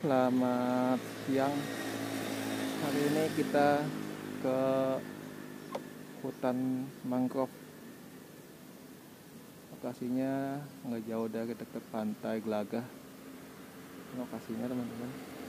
Selamat siang. Hari ini kita ke hutan mangrove. Lokasinya nggak jauh dari dekat pantai Gelagah. Lokasinya teman-teman.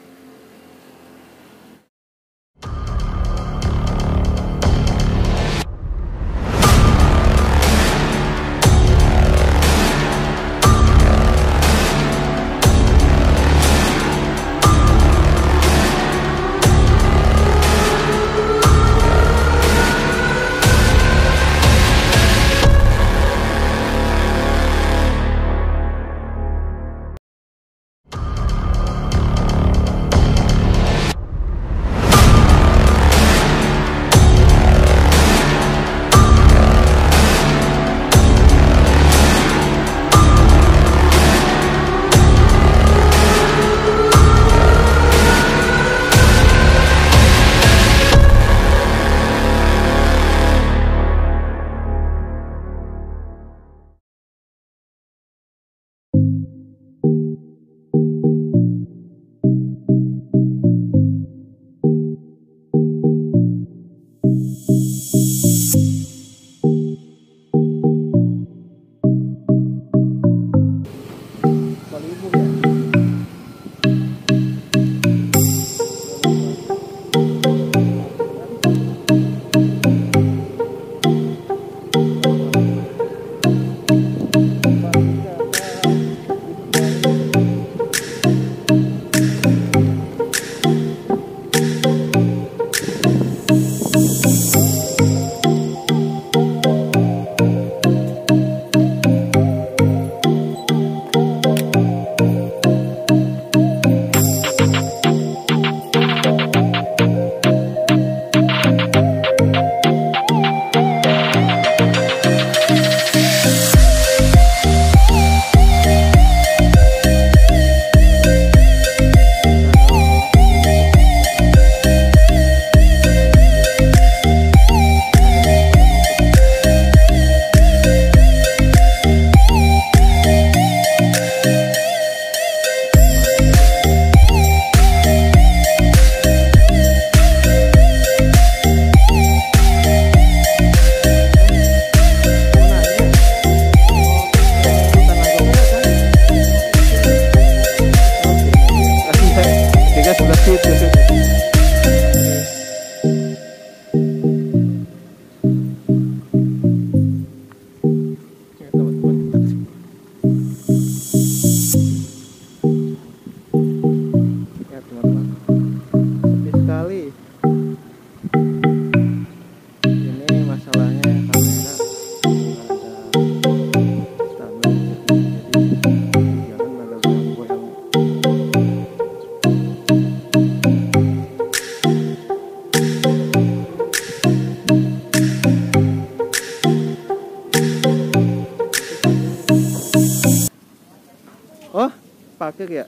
Oh, parkir ya?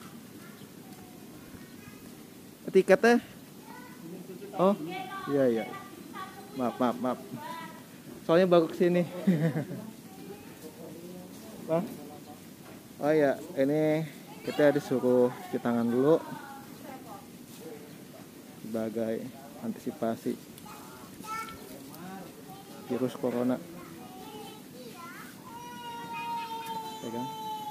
Tiketnya? Oh, iya. Maaf. Soalnya baru kesini. Bang? Oh ya, ini kita disuruh cuci tangan dulu sebagai antisipasi virus corona. Pegang.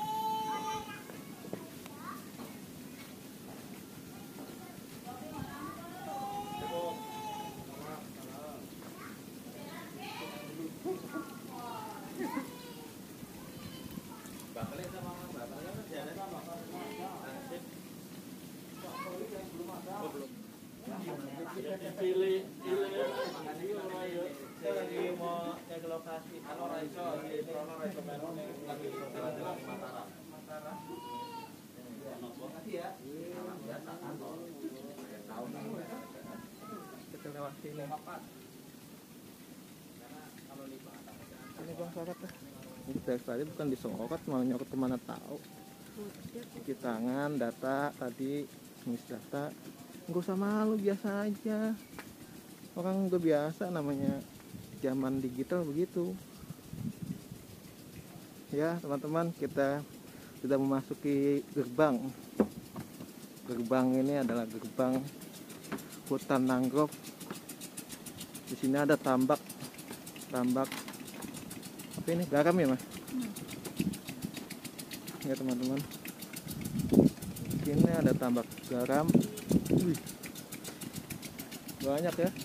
Kita lewat sini. Ini bang sorot tuh. Ini dari tadi bukan disorot, malah nyorot kemana tahu. Cuci tangan, data tadi, ngisi data. Nggak usah malu, biasa aja. Orang udah biasa, namanya zaman digital begitu. Ya teman-teman, kita sudah memasuki gerbang Gerbang ini adalah gerbang hutan mangrove. Di sini ada tambak apa ini, garam ya mas? Ya teman-teman, ini ada tambak garam. Wih, banyak ya.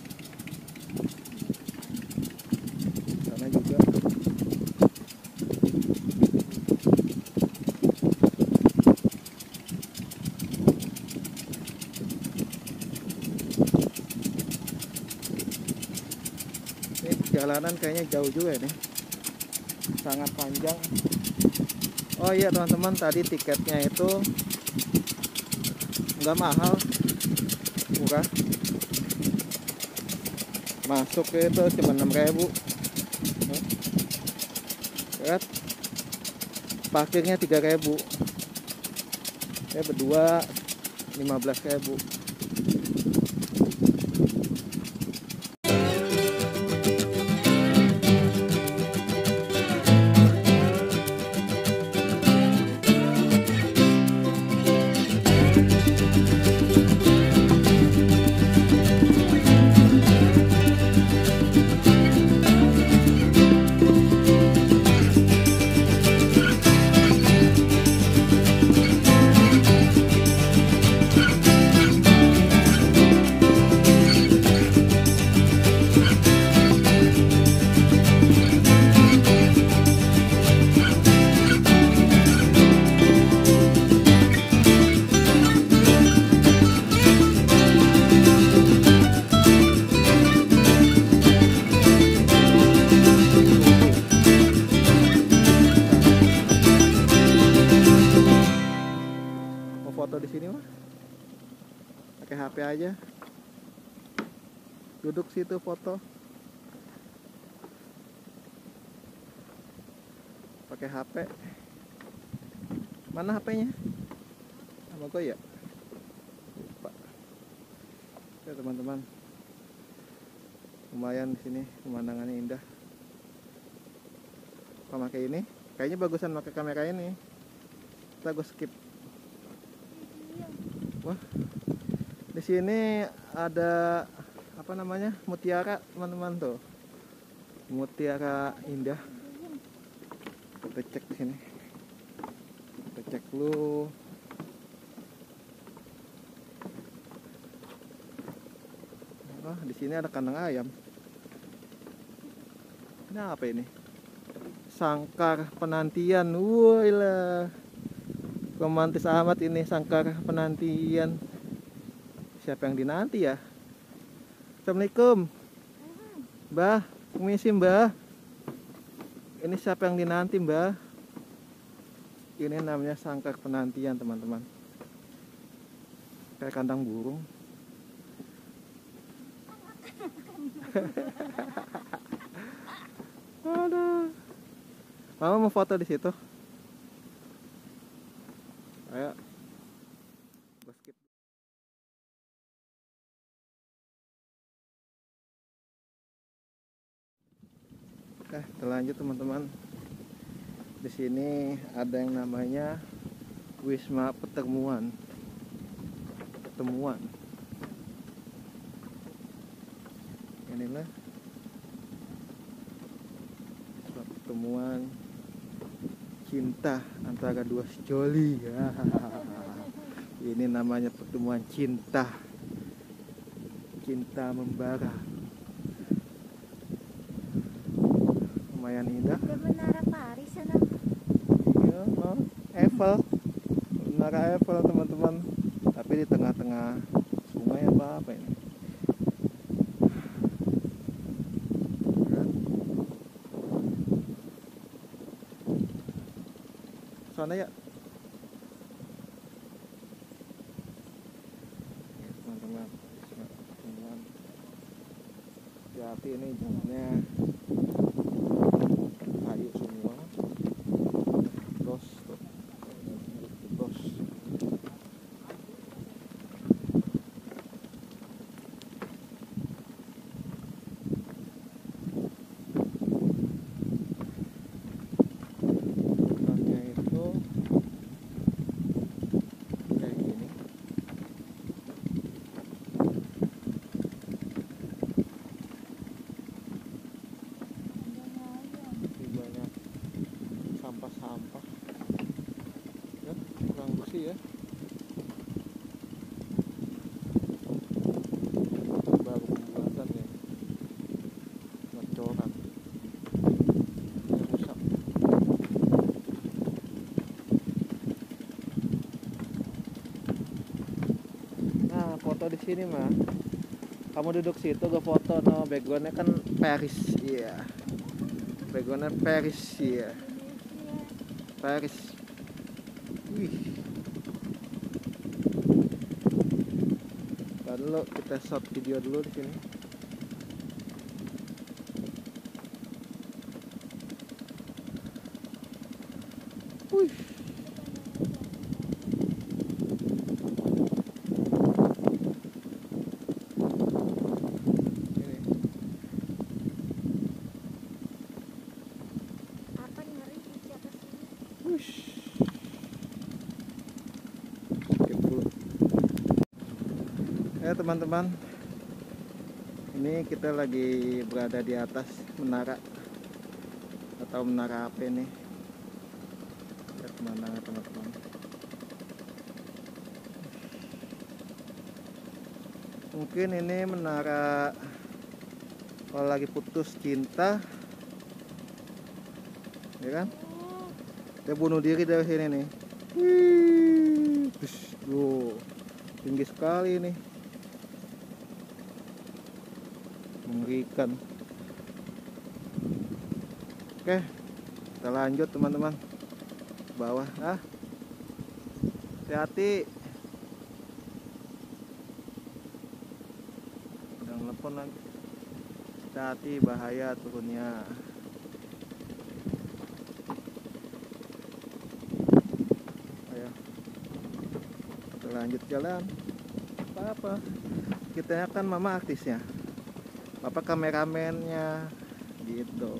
Sana juga. Ini jalanan kayaknya jauh juga ini, sangat panjang. Oh iya teman-teman, tadi tiketnya itu nggak mahal, murah. Masuk itu cuma 6.000. Lihat, parkirnya 3.000. Ya berdua 15.000. Foto di sini mah pakai HP aja, duduk situ foto pakai HP. Mana HP-nya? Sama gue ya, lupa. Ya teman-teman, lumayan di sini pemandangannya indah. Pakai ini kayaknya bagusan pakai kamera ini. Kita gue skip. Wah, di sini ada apa namanya, mutiara teman-teman tuh, mutiara indah. Kita cek di sini, kita cek dulu. Wah, di sini ada kandang ayam. Ini apa ini? Sangkar penantian. Wah, romantis amat ini, sangkar penantian. Siapa yang dinanti ya? Assalamualaikum Mbah, permisi Mbah. Ini siapa yang dinanti Mbah? Ini namanya sangkar penantian teman-teman. Kayak kandang burung. Aduh. Mama mau foto di situ. Ayo. Basket. Terlanjut teman-teman. Di sini ada yang namanya Wisma Pertemuan. Inilah Wisma Pertemuan cinta antara dua sejoli. Ini namanya pertemuan cinta membara. Lumayan indah. Ada Menara Paris sana. Ya, Eiffel, Menara Eiffel teman-teman. Tapi di tengah-tengah sungai apa ini? Sana ya. Teman-teman, hati ini jalannya kayu semua. Terus foto di sini mah. Kamu duduk situ gue foto, no backgroundnya kan Paris, iya. Backgroundnya Paris, iya. Paris. Wih. Lalu kita shot video dulu di sini. Wih. Ya teman-teman, ini kita lagi berada di atas menara atau menara apa ini? Lihat pemandangan teman-teman. Mungkin ini menara kalau lagi putus cinta, ya kan? Dia bunuh diri dari sini nih. Wih, tuh, tinggi sekali nih. Mengerikan. Oke, kita lanjut teman-teman ke bawah. Hati-hati. Udah telepon lagi. Hati-hati, bahaya turunnya. Ayo, kita lanjut jalan. Apa-apa, kita kan mama artisnya, bapak kameramennya gitu.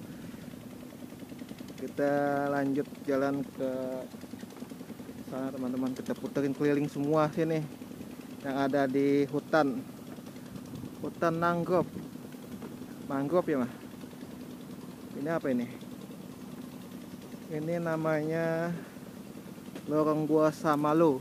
Kita lanjut jalan ke sana teman-teman. Kita puterin keliling semua sini yang ada di hutan mangrove ya mah. Ini apa ini? Ini namanya lorong gua Samalo.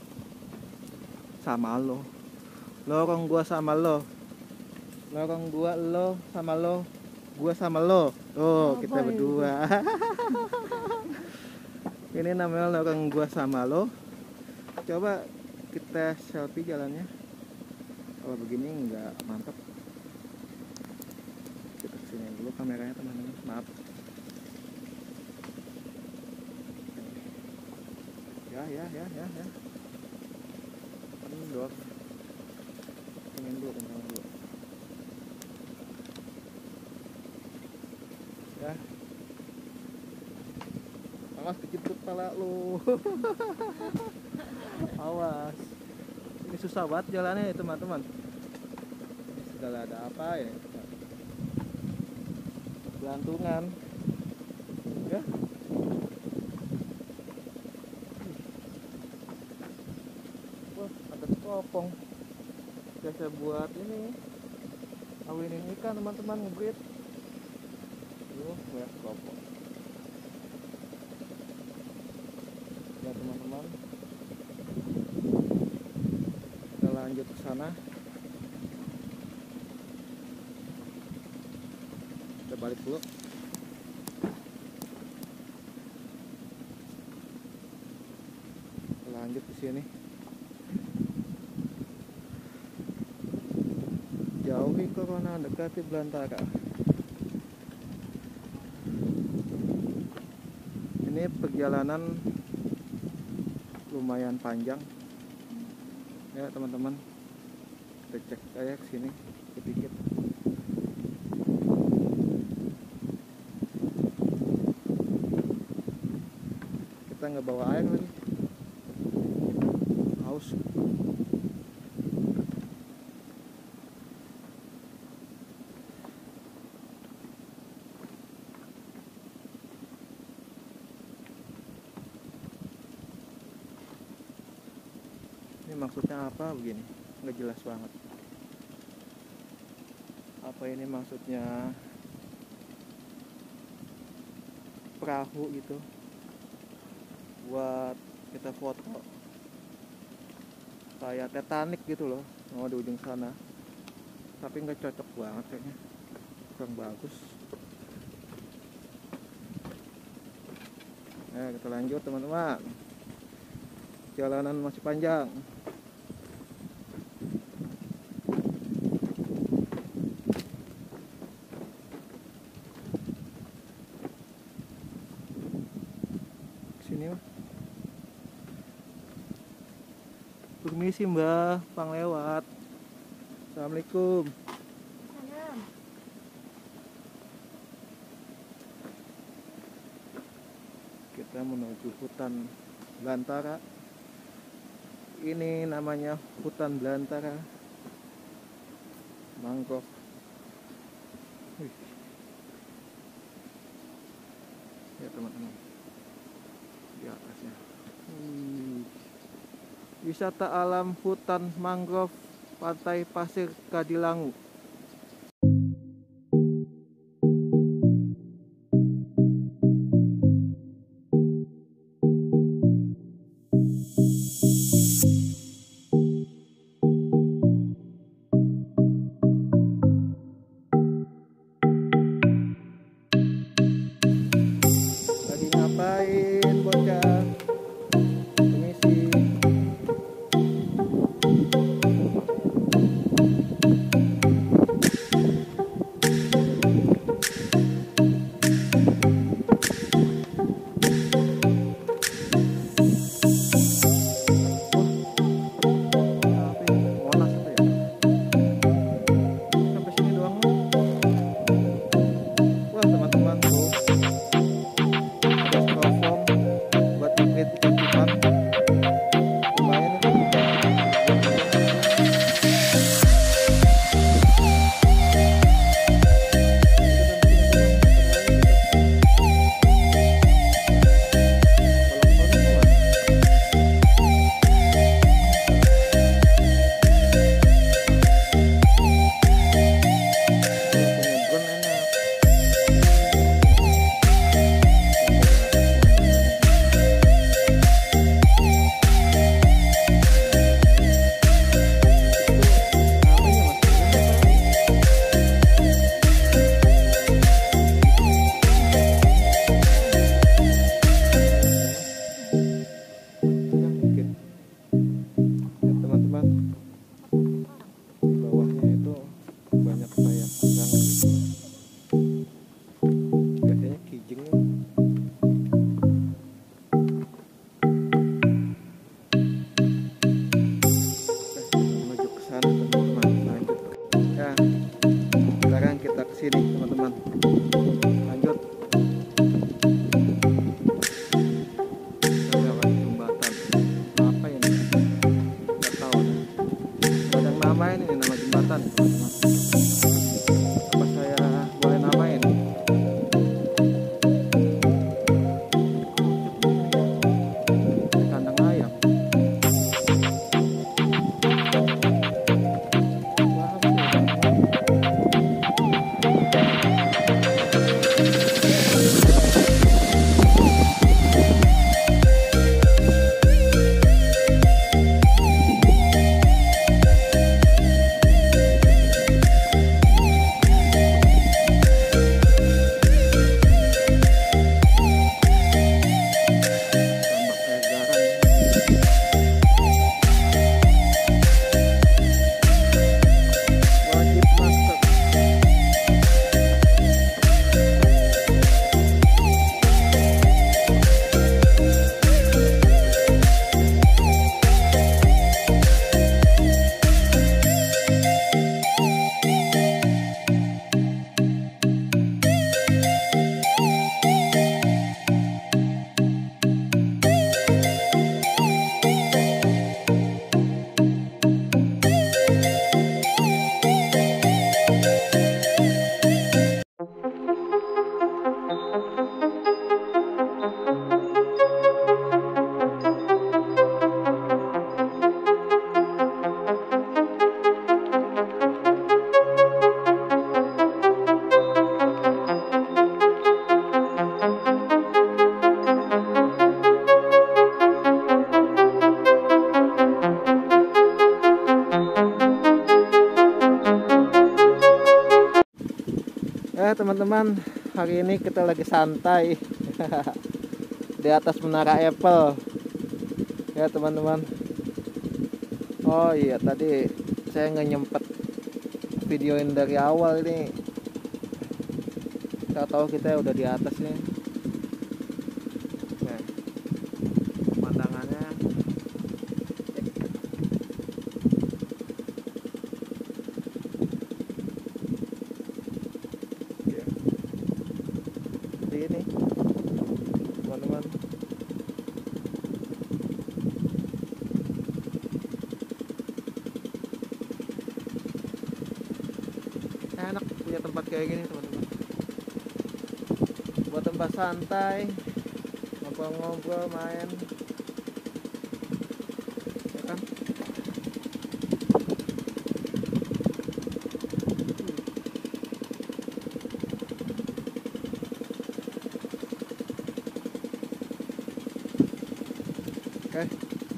Lorong gua Samalo. Lorong gua lo sama lo, gua sama lo. Oh, kita berdua. Ini namanya lorong gua sama lo. Coba kita selfie jalannya. Kalau begini nggak mantap. Kita kesini dulu kameranya teman-teman. Maaf. Ya. Kendor. Ingin dulu. Ya. Awas kejepit kepala lu. Awas. Ini susah banget jalannya ya teman-teman. Segala ada apa ya? Gelantungan. Ya. Wah, ada kopong. Biasa buat ini. Awinin ikan teman-teman, ngebrit. Banyak kopong. Ya teman-teman, kita lanjut ke sana. Kita balik dulu. Kita lanjut ke sini. Jauhi corona, dekati belantara. Ini perjalanan lumayan panjang ya teman-teman. Kita cek aja ke sini sedikit. Kita nggak bawa air lagi, haus. Ini maksudnya apa begini? Nggak jelas banget. Apa ini maksudnya perahu gitu buat kita foto kayak Titanic gitu loh, mau di ujung sana. Tapi nggak cocok banget kayaknya, kurang bagus. Nah, kita lanjut teman-teman. Jalanan masih panjang. Permisi Mbak, pang lewat. Assalamualaikum. Salam. Kita menuju hutan belantara. Ini namanya hutan belantara mangrove. Wih. Ya teman-teman, di atasnya. Wisata alam hutan mangrove Pantai Pasir Kadilangu. Lagi ngapain bocah? Permisi. Monas itu ya? Sampai sini doang. Wah teman-teman tuh, ada styrofoam buat ngeliat ikan-ikan. Lumayan itu. Teman-teman, di bawahnya itu banyak kayak udang gitu. Biasanya kijing. Menuju ke sana teman-teman, lanjut. Ya, sekarang kita kesini teman-teman. Lanjut. Lewat jembatan. Apa ini? Nggak tahu. Ada yang namain ini nama jembatan teman-teman. Apa saya boleh namain? Kandang ayam. Paham sih. Tambak air garam. Wajib masker. Teman-teman, hari ini kita lagi santai di atas menara Eiffel ya teman-teman. Oh iya, tadi saya nggak nyempet videoin dari awal ini. Kita tahu kita udah di atas nih. Nah, pemandangannya punya tempat kayak gini teman-teman, buat tempat santai, ngobrol-ngobrol, main, ya kan? Oke.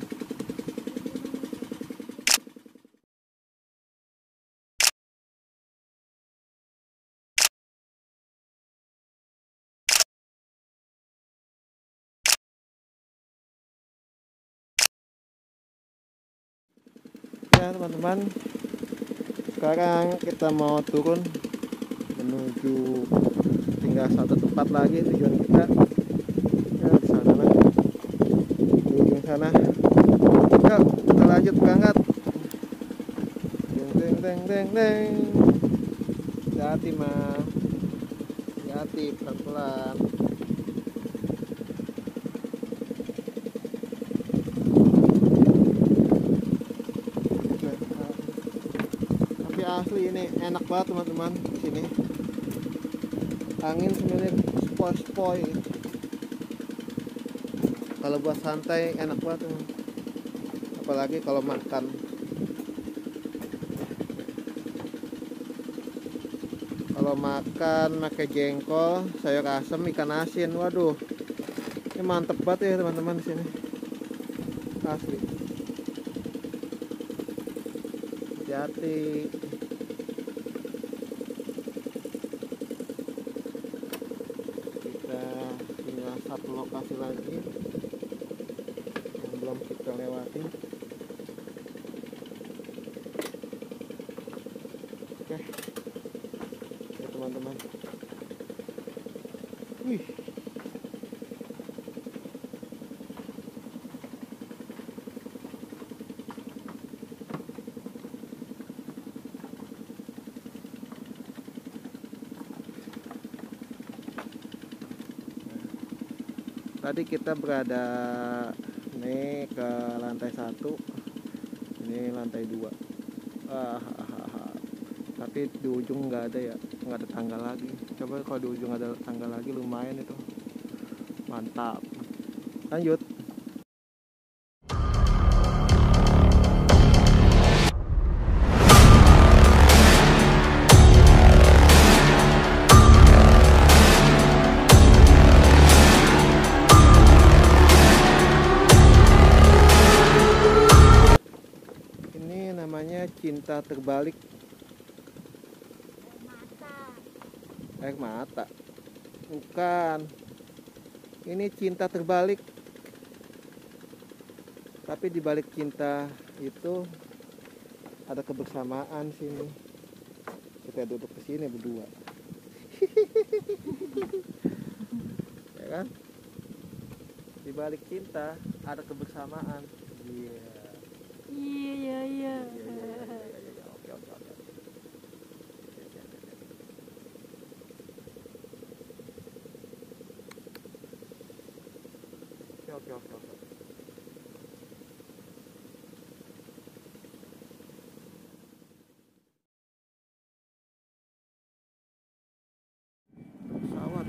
Ya teman-teman, sekarang kita mau turun menuju, tinggal satu tempat lagi tujuan kita. Ya di sana lah, di ujung sana. Yuk kita lanjut berangkat. Deng deng deng deng deng. Hati-hati mah, hati-hati, pelan-pelan. Tapi asli ini enak banget teman-teman di sini. Angin sebenarnya sepoi-sepoi. Kalau buat santai enak banget teman. Apalagi kalau makan. Kalau makan pakai jengkol, sayur asem, ikan asin, waduh, ini mantep banget ya teman-teman di sini, asli. Hati-hati. Kita tinggal satu lokasi lagi yang belum kita lewati. Oke. Teman-teman, wih, tadi kita berada nih ke lantai 1, ini lantai 2. Tapi di ujung nggak ada ya, nggak ada tangga lagi. Coba kalau di ujung ada tangga lagi, lumayan itu, mantap. Lanjut. Ini namanya cinta terbalik. Air mata, bukan, ini cinta terbalik. Tapi di balik cinta itu ada kebersamaan sini. Kita duduk ke sini berdua. Ya kan? Di balik cinta ada kebersamaan. Iya. Iya. Oke. Oke. Pesawat.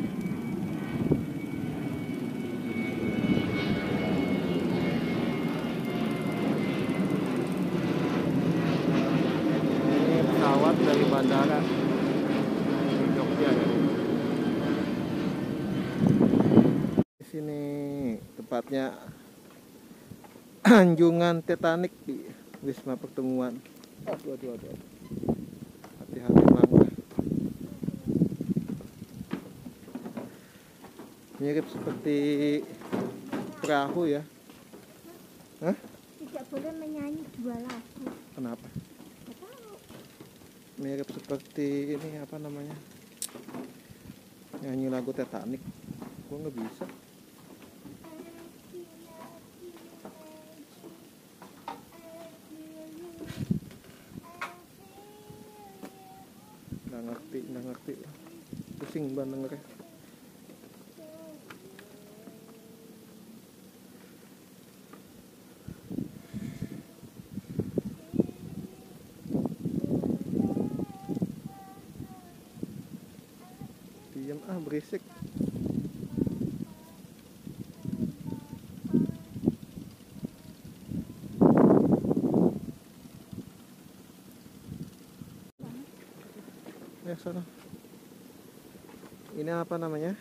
Ini pesawat dari bandara Jogja ya. Di sini tepatnya anjungan Titanic di Wisma Pertemuan. Aduh. Hati-hati langkah. Mirip seperti perahu ya. Hah? Tidak boleh menyanyi 2 lagu. Kenapa? Mirip seperti ini, apa namanya, nyanyi lagu Titanic. Gua nggak bisa. Nggak ngerti. Pusing banget dengernya. berisik. Ya sana. Ini apa namanya?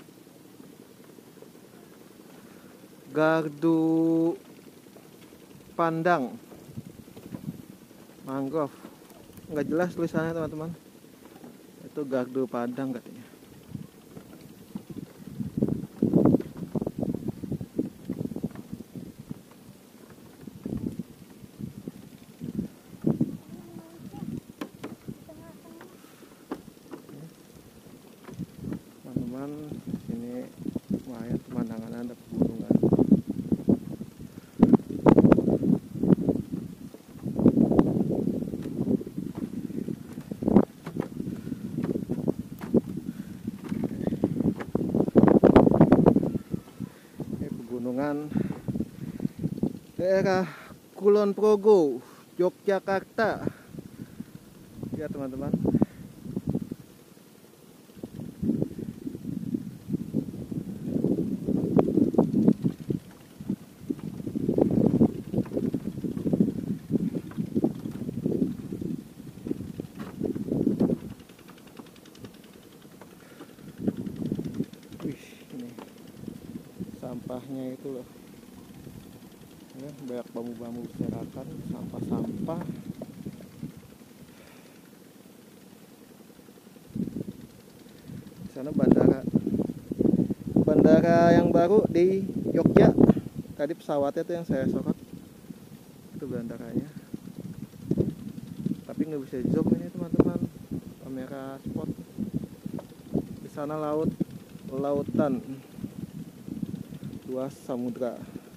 Gardu pandang mangrove. Nggak jelas tulisannya teman-teman. Itu gardu padang katanya. Teman-teman, ini lumayan pemandangan, ada pegunungan. Ini pegunungan daerah Kulon Progo, Yogyakarta. Ya teman-teman. Ini sampahnya itu loh ya, banyak bambu-bambu berserakan, sampah-sampah. Di sana bandara yang baru di Jogja. Tadi pesawatnya tuh yang saya sorot, itu bandaranya, tapi nggak bisa zoom ini teman-teman, kamera spot. Di sana lautan, luas samudra.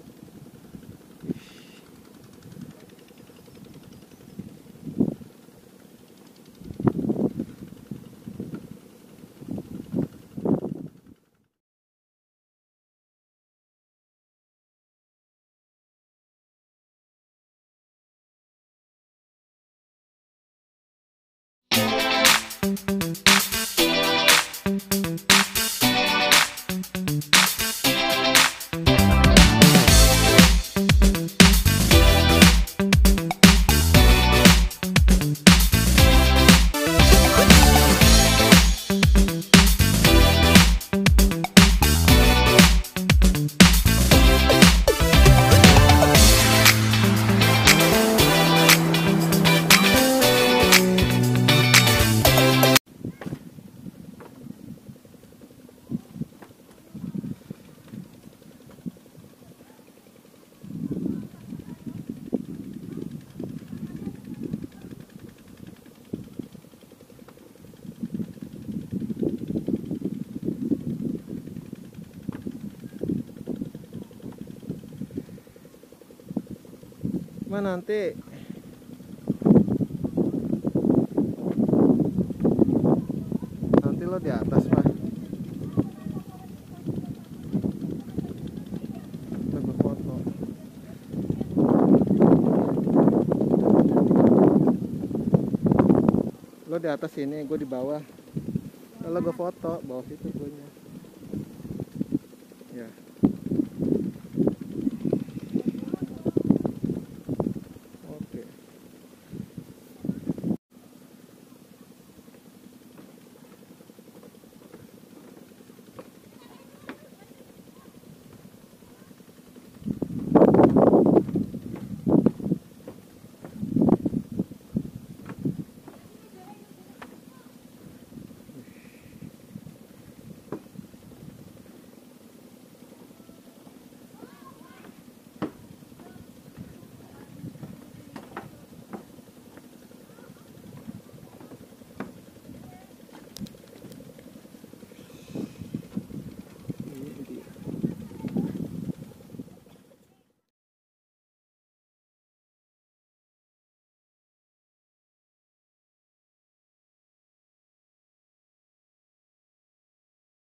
Mana nanti lo di atas mah. Kita foto. Lo di atas sini, gue di bawah. Kalau gue foto, bawah situ gue nya.